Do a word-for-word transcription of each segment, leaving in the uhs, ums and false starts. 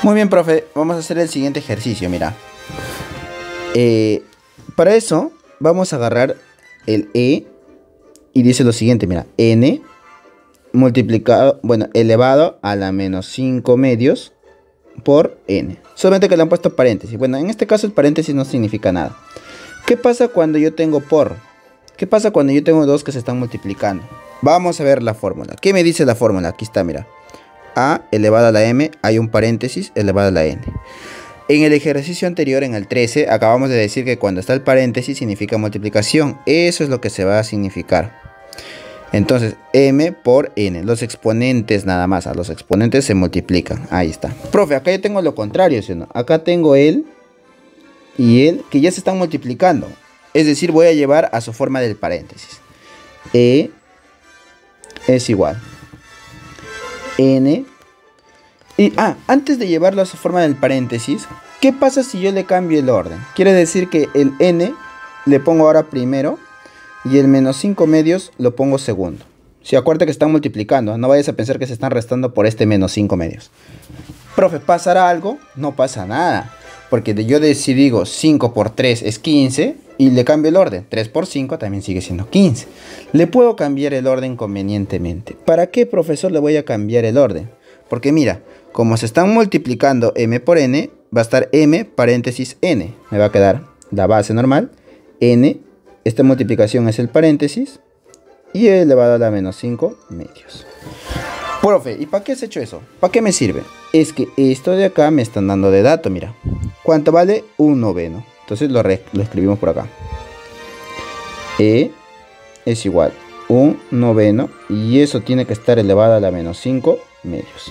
Muy bien, profe. Vamos a hacer el siguiente ejercicio, mira. Eh, para eso, vamos a agarrar el E y dice lo siguiente, mira. N multiplicado, bueno, elevado a la menos cinco medios por N. Solamente que le han puesto paréntesis. Bueno, en este caso el paréntesis no significa nada. ¿Qué pasa cuando yo tengo por? ¿Qué pasa cuando yo tengo dos que se están multiplicando? Vamos a ver la fórmula. ¿Qué me dice la fórmula? Aquí está, mira. A elevado a la M, hay un paréntesis elevado a la N. En el ejercicio anterior, en el trece, acabamos de decir que cuando está el paréntesis significa multiplicación. Eso es lo que se va a significar. Entonces, M por N. Los exponentes nada más. A los exponentes se multiplican. Ahí está. Profe, acá yo tengo lo contrario, ¿sí o no? Acá tengo él y él que ya se están multiplicando. Es decir, voy a llevar a su forma del paréntesis. E es igual. N. Y, ah, antes de llevarlo a su forma del paréntesis, ¿qué pasa si yo le cambio el orden? Quiere decir que el N le pongo ahora primero y el menos cinco medios lo pongo segundo. Si acuérdate que están multiplicando, no vayas a pensar que se están restando por este menos cinco medios. Profe, ¿pasará algo? No pasa nada. Porque yo de, si digo cinco por tres es quince y le cambio el orden, tres por cinco también sigue siendo quince. Le puedo cambiar el orden convenientemente. ¿Para qué, profesor, le voy a cambiar el orden? Porque mira, como se están multiplicando M por N, va a estar M paréntesis N. Me va a quedar la base normal, N, esta multiplicación es el paréntesis, y elevado a la menos cinco medios. Profe, ¿y para qué has hecho eso? ¿Para qué me sirve? Es que esto de acá me están dando de dato, mira. ¿Cuánto vale? Un noveno. Entonces lo, re, lo escribimos por acá. E es igual un noveno y eso tiene que estar elevado a la menos cinco medios.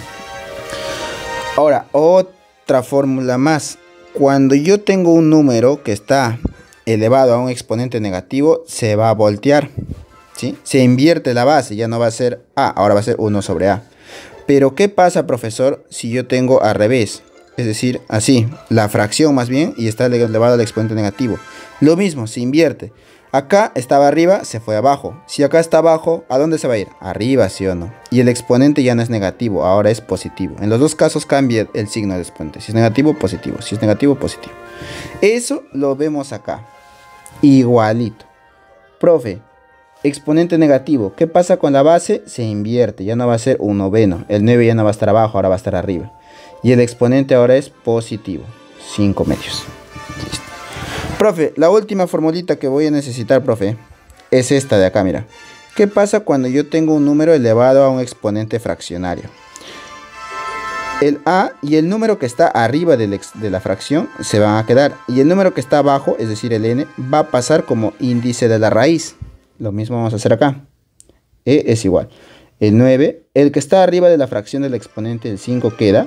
Ahora, otra fórmula más. Cuando yo tengo un número que está elevado a un exponente negativo, se va a voltear, ¿sí? Se invierte la base, ya no va a ser A, ahora va a ser uno sobre A. Pero ¿qué pasa, profesor, si yo tengo al revés? Es decir, así, la fracción más bien, y está elevado al exponente negativo. Lo mismo, se invierte. Acá estaba arriba, se fue abajo. Si acá está abajo, ¿a dónde se va a ir? Arriba, ¿sí o no? Y el exponente ya no es negativo, ahora es positivo. En los dos casos cambia el signo del exponente. Si es negativo, positivo. Si es negativo, positivo. Eso lo vemos acá. Igualito. Profe, exponente negativo. ¿Qué pasa con la base? Se invierte, ya no va a ser un noveno. El nueve ya no va a estar abajo, ahora va a estar arriba. Y el exponente ahora es positivo, cinco medios. Listo. Profe, la última formulita que voy a necesitar, profe, es esta de acá, mira. ¿Qué pasa cuando yo tengo un número elevado a un exponente fraccionario? El A y el número que está arriba del ex, de la fracción se van a quedar. Y el número que está abajo, es decir, el N, va a pasar como índice de la raíz. Lo mismo vamos a hacer acá. E es igual. El nueve, el que está arriba de la fracción del exponente, el cinco, queda.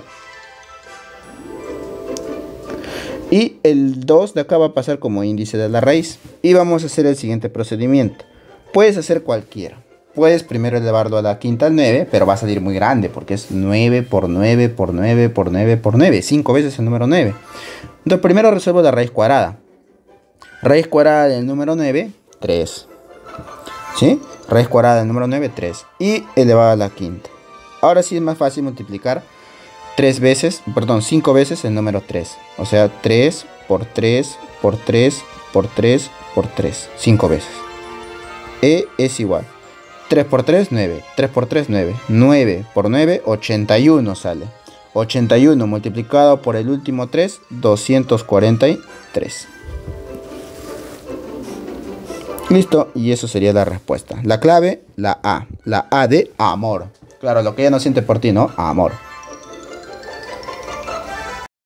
Y el dos de acá va a pasar como índice de la raíz. Y vamos a hacer el siguiente procedimiento. Puedes hacer cualquiera. Puedes primero elevarlo a la quinta al nueve, pero va a salir muy grande porque es nueve por nueve por nueve por nueve por nueve. cinco veces el número nueve. Entonces primero resuelvo la raíz cuadrada. Raíz cuadrada del número nueve, tres. ¿Sí? Raíz cuadrada del número nueve, tres. Y elevado a la quinta. Ahora sí es más fácil multiplicar tres veces, perdón, cinco veces el número tres. O sea, tres por tres por tres por tres por tres. cinco veces. E es igual. tres por tres, nueve. tres por tres, nueve. nueve por nueve, ochenta y uno sale. ochenta y uno multiplicado por el último tres, doscientos cuarenta y tres. Listo, y eso sería la respuesta. La clave, la A. La A de amor. Claro, lo que ella no siente por ti, ¿no? Amor.